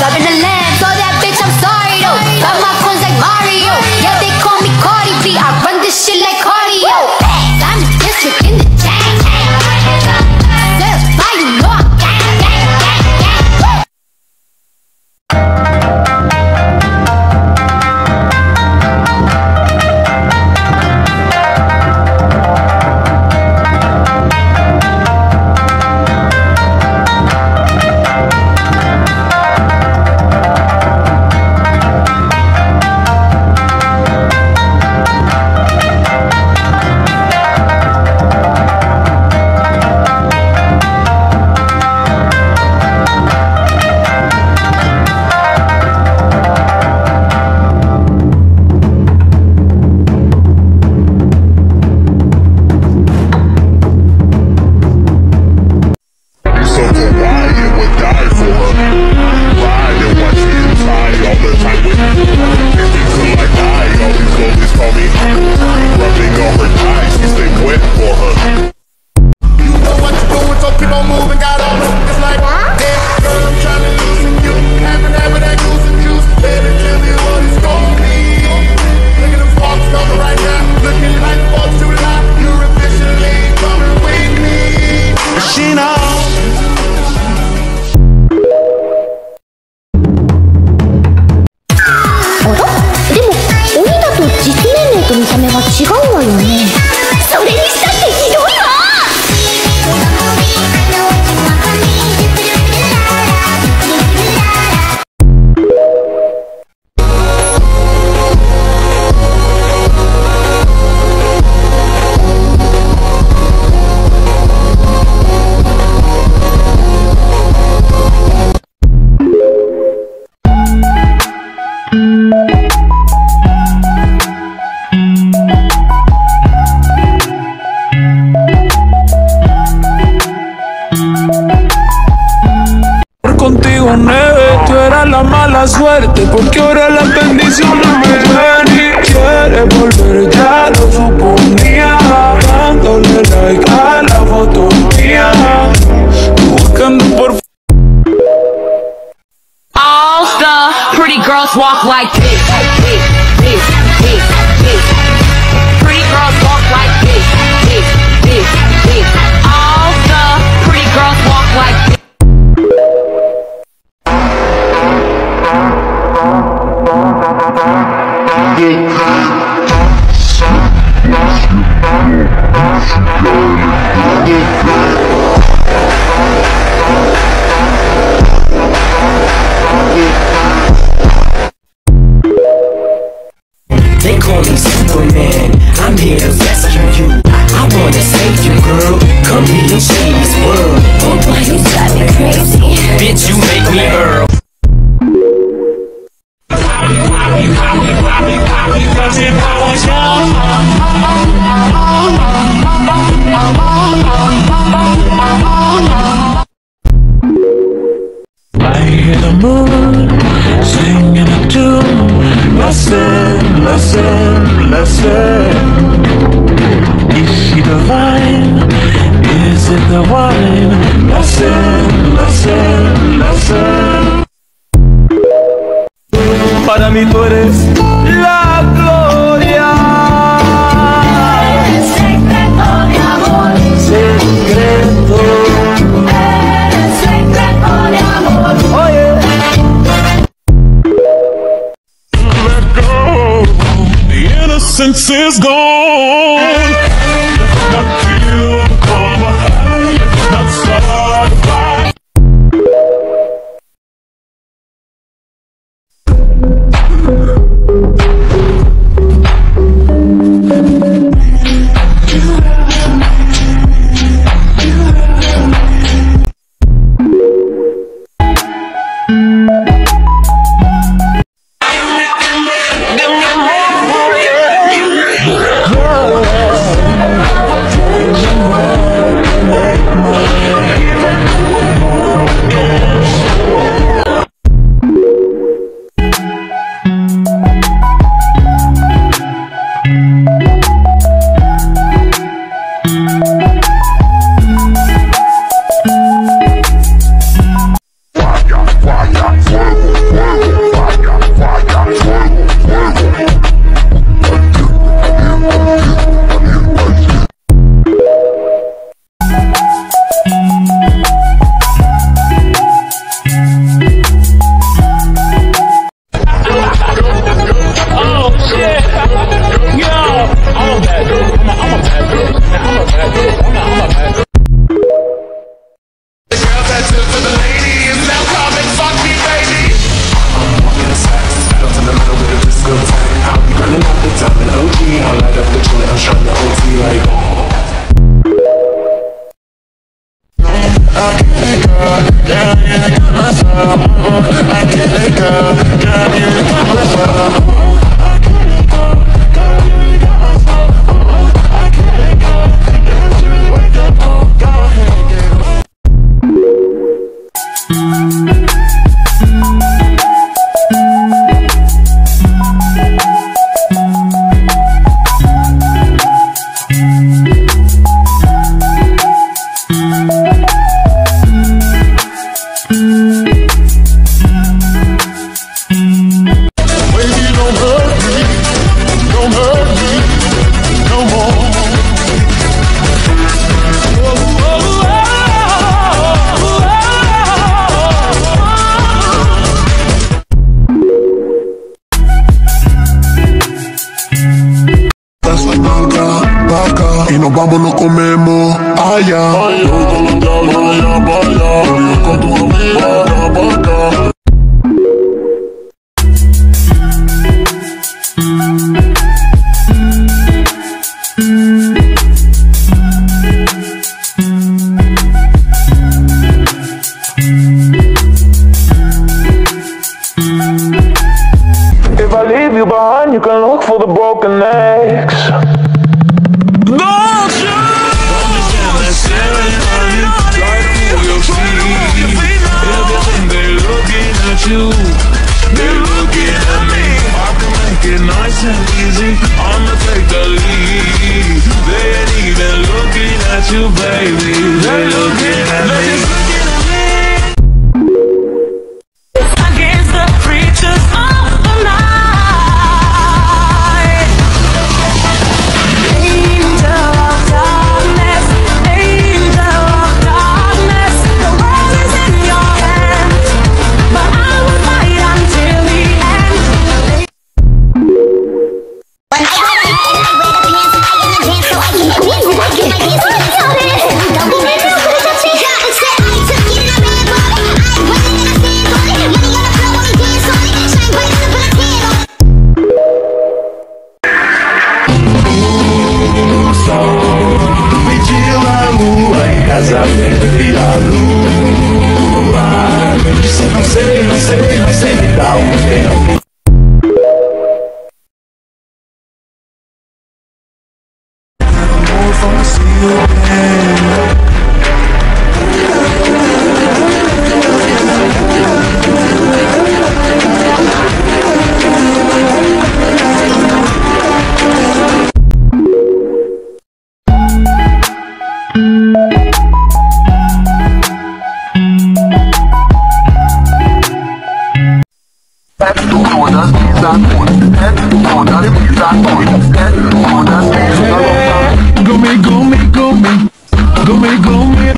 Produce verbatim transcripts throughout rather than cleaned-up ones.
Driving the lamb, so that bitch, I'm sorry though. Got my coins like Mario. Yeah, they call me Cardi B. I run this shit like cardio. I'm the district in the chain. Satisfy, you know I'm gang, gang, gang, gang. Contigo, neve, tú eras la mala suerte, porque ahora las bendiciones me ven y quieres volver, ya lo suponía, dándole like a la foto mía, buscando por. All the pretty girls walk like this, this, this, this, this. Pretty girls walk like this, this, this, this. All the pretty girls walk like this. They call me Superman, I'm here to rescue you. I wanna save you, girl, come here and save this world. Oh boy, you drive me crazy. Bitch, you make me Earl. I hear the moon singing a tune. Listen, listen, listen. Is she divine? Is it the wine? Listen, listen, listen. Para mí tú eres la gloria. Eres secreto de amor. Secreto. Eres secreto de amor. Oye. Let go. The innocence is gone. Not feel come high. Not start a fight. vamos, nos comemos allá. Yo con los diablos de allá para allá. Tú con tu amiga acá para acá. If I leave you behind, you can look for the broken eggs. Don't you? They're looking at you, they're looking at me. I can make it nice and easy, I'ma take the lead. They ain't even looking at you, baby. They're looking at me. Against the creatures of the night. Angel of darkness, angel of darkness. The world is in your hands, but I will fight until the end. When I got my head and I wear the pants and I in the dance, so I can move, I get my dance on it. Don't be nervous, don't touch it. I said I took it and I ran for it. I went and I stand on it. Money on the floor when we dance on it. Shine bright as a black candle. Pediu a lua em casamento e a lua me disse não sei, não sei, não sei, me dá um tempo. Amor, vamos se ver. Go me, go me, go me, go me, go me.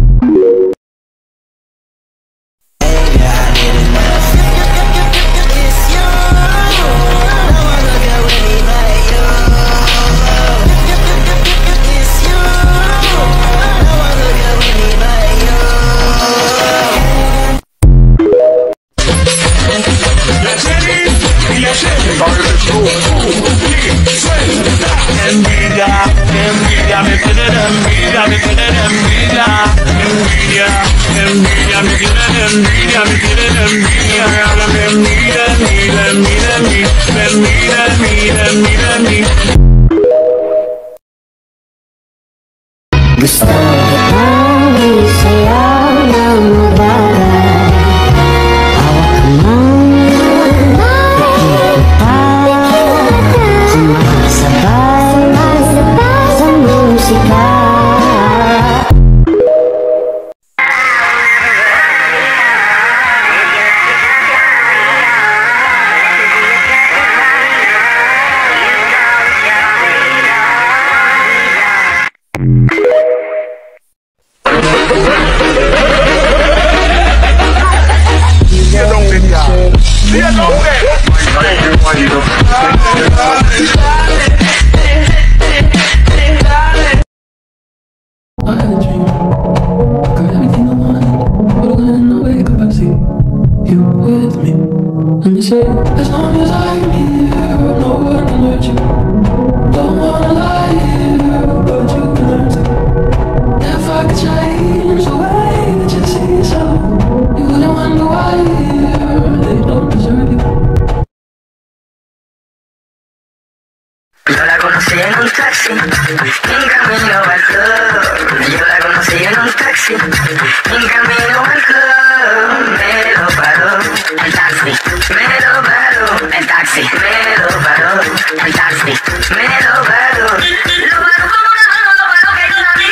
Envidia, envidia, me tiene envidia, me tiene envidia, envidia, envidia, me tiene envidia, me tiene envidia, me envidia, envidia, envidia, envidia, envidia, envidia, envidia. Gusto kitang isayaw ng bagay. Hawak kamay, sumakasabay sa musika. I had a dream, got everything I wanted, but when I wake up I see you with me. And you say, as long as I'm here, no one can hurt you. Don't wanna lie here, but you can learn to. If I could change the way that you see yourself, you wouldn't wonder why they don't deserve you. Yo la conocí en un taxi, en camino al club. Yo la conocí en un taxi, en camino al club. Me lo paró el taxi, me lo paró el taxi, me lo paró el taxi, me lo paró. Lo paró como una mano, lo paró que yo la vi.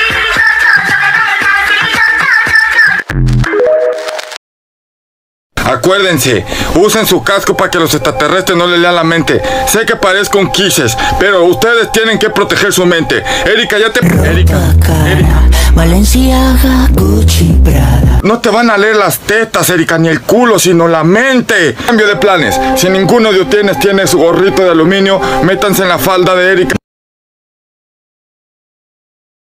Acuérdense, usen su casco para que los extraterrestres no les lean la mente. Sé que parezco un quises, pero ustedes tienen que proteger su mente. Erika, ya te... Erika, Erika. Balenciaga, Gucci, Prada. No te van a leer las tetas, Erika, ni el culo, sino la mente. Cambio de planes. Si ninguno de ustedes tiene su gorrito de aluminio, métanse en la falda de Erika.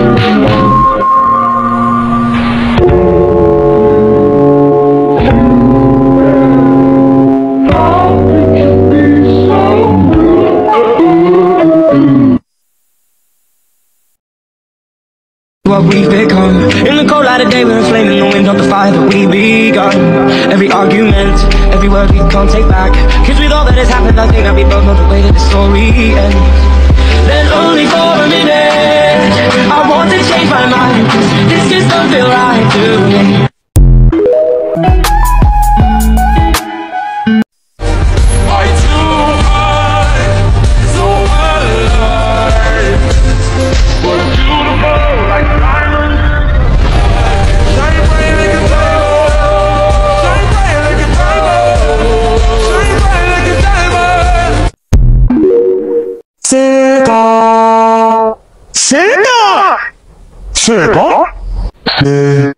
What we've become. In the cold light of day, we're flaming the wind of the fire that we begun. Every argument, every word we can't take back. Cause with all that has happened, I think that we both know the way that the story ends. Then only for a minute, I want to change my mind. This just don't feel right to me. Sega! Sega! Sega? 네.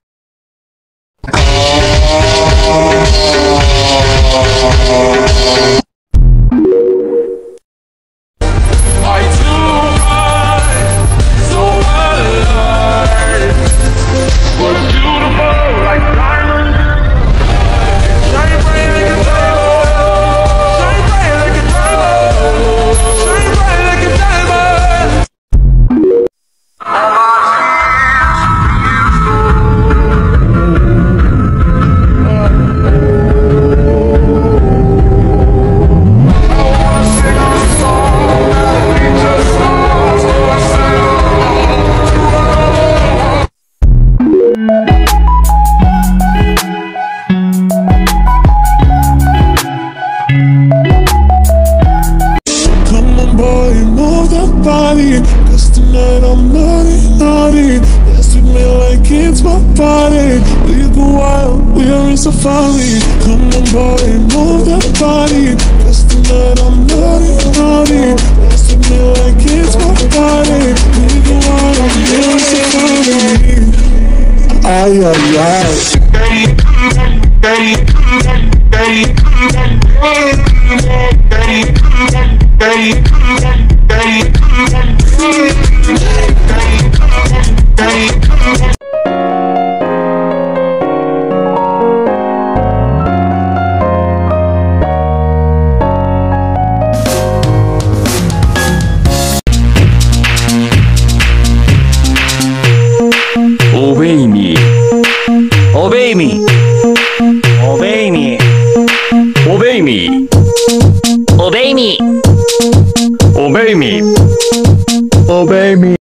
Cause tonight I'm naughty, naughty. Dance with me like it's my party. We go wild, we are in safari. Come on boy, move that body. Cause tonight I'm naughty, naughty. Dance with me like it's my party. We go wild, we are in safari. Ay, ay, ay. Obey me. Obey me. Obey me. Obey me. Obey me. Obey me. Obey me.